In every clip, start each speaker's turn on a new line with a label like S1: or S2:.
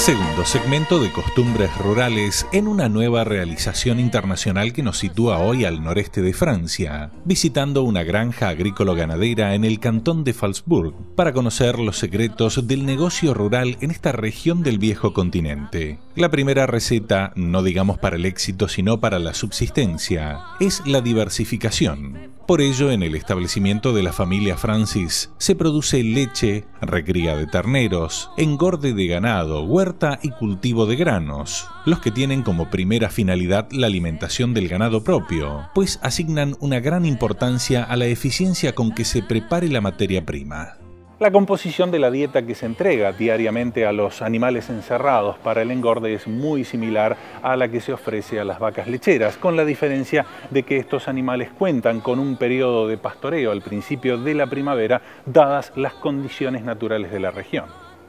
S1: Segundo segmento de costumbres rurales en una nueva realización internacional que nos sitúa hoy al noreste de Francia, visitando una granja agrícola-ganadera en el cantón de Falsbourg para conocer los secretos del negocio rural en esta región del viejo continente. La primera receta, no digamos para el éxito sino para la subsistencia, es la diversificación. Por ello, en el establecimiento de la familia Francis se produce leche, recría de terneros, engorde de ganado, huerta y cultivo de granos, los que tienen como primera finalidad la alimentación del ganado propio, pues asignan una gran importancia a la eficiencia con que se prepare la materia prima. La composición de la dieta que se entrega diariamente a los animales encerrados para el engorde es muy similar a la que se ofrece a las vacas lecheras, con la diferencia de que estos animales cuentan con un periodo de pastoreo al principio de la primavera, dadas las condiciones naturales de la región.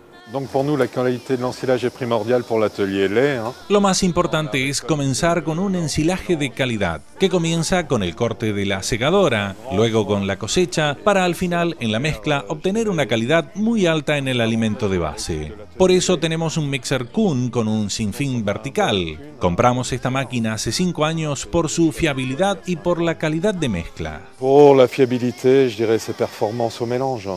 S1: Lo más importante es comenzar con un ensilaje de calidad, que comienza con el corte de la segadora, luego con la cosecha, para al final, en la mezcla, obtener una calidad muy alta en el alimento de base. Por eso tenemos un mixer Kuhn con un sinfín vertical. Compramos esta máquina hace 5 años por su fiabilidad y por la calidad de mezcla.
S2: Por la fiabilité, je dirais ses performances au mélange.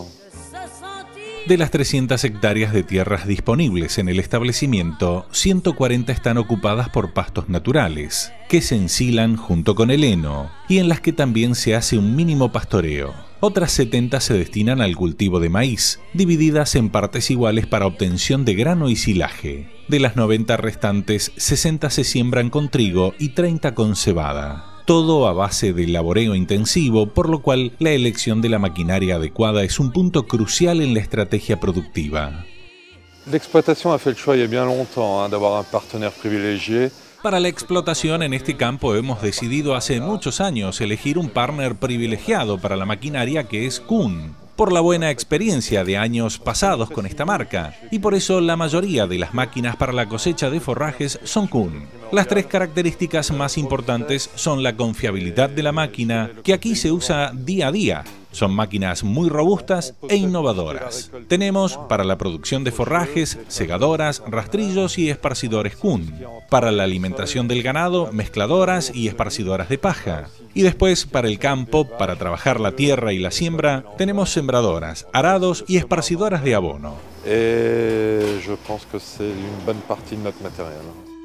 S1: De las 300 hectáreas de tierras disponibles en el establecimiento, 140 están ocupadas por pastos naturales, que se ensilan junto con el heno, y en las que también se hace un mínimo pastoreo. Otras 70 se destinan al cultivo de maíz, divididas en partes iguales para obtención de grano y silaje. De las 90 restantes, 60 se siembran con trigo y 30 con cebada. Todo a base de laboreo intensivo, por lo cual la elección de la maquinaria adecuada es un punto crucial en la estrategia productiva.
S2: L'exploitation a fait le choix il y a bien longtemps d'avoir un partenaire privilégié.
S1: Para la explotación en este campo hemos decidido hace muchos años elegir un partner privilegiado para la maquinaria que es Kuhn, por la buena experiencia de años pasados con esta marca, y por eso la mayoría de las máquinas para la cosecha de forrajes son Kuhn. Las 3 características más importantes son la confiabilidad de la máquina, que aquí se usa día a día. Son máquinas muy robustas e innovadoras. Tenemos para la producción de forrajes, segadoras, rastrillos y esparcidores Kuhn. Para la alimentación del ganado, mezcladoras y esparcidoras de paja. Y después, para el campo, para trabajar la tierra y la siembra, tenemos sembradoras, arados y esparcidoras de abono.
S2: Je pense que c'est une bonne partie de notre matériel.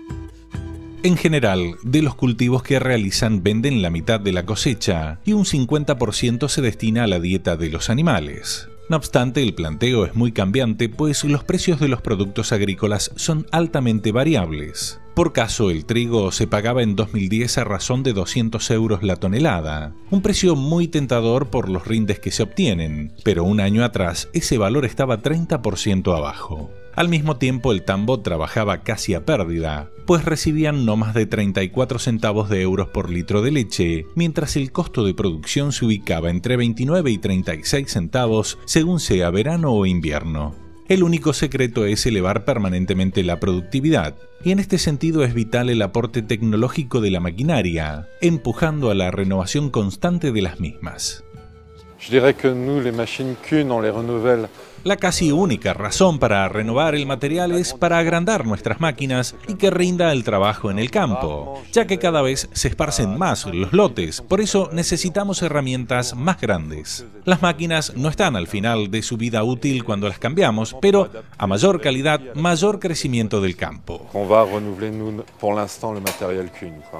S1: En general, de los cultivos que realizan venden la mitad de la cosecha y un 50% se destina a la dieta de los animales. No obstante, el planteo es muy cambiante, pues los precios de los productos agrícolas son altamente variables. Por caso, el trigo se pagaba en 2010 a razón de 200 euros la tonelada, un precio muy tentador por los rindes que se obtienen, pero un año atrás ese valor estaba 30% abajo. Al mismo tiempo, el tambo trabajaba casi a pérdida, pues recibían no más de 34 centavos de euros por litro de leche, mientras el costo de producción se ubicaba entre 29 y 36 centavos según sea verano o invierno. El único secreto es elevar permanentemente la productividad, y en este sentido es vital el aporte tecnológico de la maquinaria, empujando a la renovación constante de las mismas.
S2: Je dirais que nous, les machines Kuhn, on les renouvelle.
S1: La casi única razón para renovar el material es para agrandar nuestras máquinas y que rinda el trabajo en el campo, ya que cada vez se esparcen más los lotes, por eso necesitamos herramientas más grandes. Las máquinas no están al final de su vida útil cuando las cambiamos, pero a mayor calidad, mayor crecimiento del campo.
S2: On va renouveler, nous, pour l'instant, le matériel Kuhn, quoi.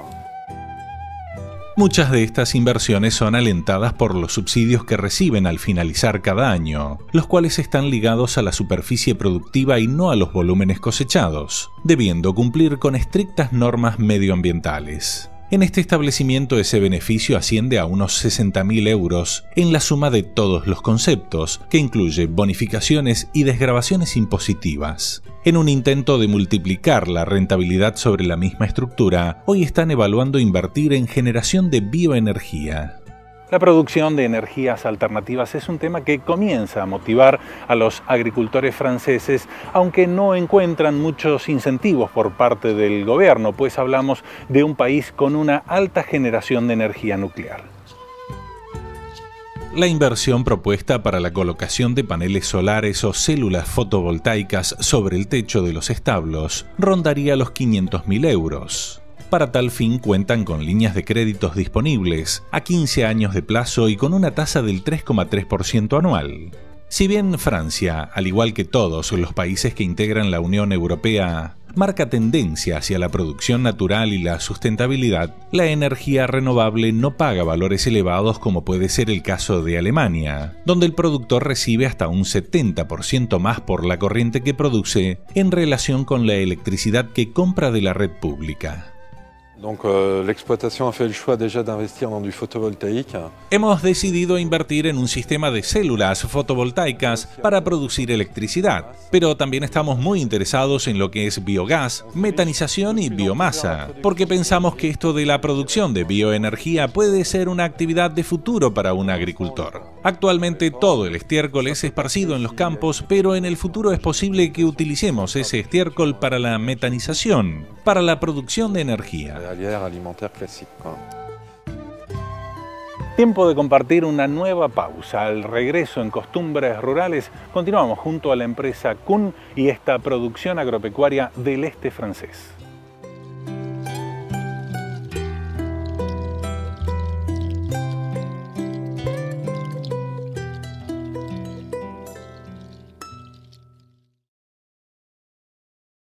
S1: Muchas de estas inversiones son alentadas por los subsidios que reciben al finalizar cada año, los cuales están ligados a la superficie productiva y no a los volúmenes cosechados, debiendo cumplir con estrictas normas medioambientales. En este establecimiento ese beneficio asciende a unos 60.000 euros en la suma de todos los conceptos, que incluye bonificaciones y desgravaciones impositivas. En un intento de multiplicar la rentabilidad sobre la misma estructura, hoy están evaluando invertir en generación de bioenergía. La producción de energías alternativas es un tema que comienza a motivar a los agricultores franceses, aunque no encuentran muchos incentivos por parte del gobierno, pues hablamos de un país con una alta generación de energía nuclear. La inversión propuesta para la colocación de paneles solares o células fotovoltaicas sobre el techo de los establos rondaría los 500.000 euros. Para tal fin cuentan con líneas de créditos disponibles a 15 años de plazo y con una tasa del 3,3% anual. Si bien Francia, al igual que todos los países que integran la Unión Europea, marca tendencia hacia la producción natural y la sustentabilidad, la energía renovable no paga valores elevados como puede ser el caso de Alemania, donde el productor recibe hasta un 70% más por la corriente que produce en relación con la electricidad que compra de la red pública.
S2: Donc l'exploitation a fait le choix déjà d'investir dans du photovoltaïque.
S1: Hemos decidido invertir en un sistema de células fotovoltaicas para producir electricidad, pero también estamos muy interesados en lo que es biogás, metanización y biomasa, porque pensamos que esto de la producción de bioenergía puede ser una actividad de futuro para un agricultor. Actualmente todo el estiércol es esparcido en los campos, pero en el futuro es posible que utilicemos ese estiércol para la metanización, para la producción de energía.
S2: Alimentaire classique, quoi.
S1: Tiempo de compartir una nueva pausa. Al regreso en Costumbres Rurales continuamos junto a la empresa Kuhn y esta producción agropecuaria del este francés.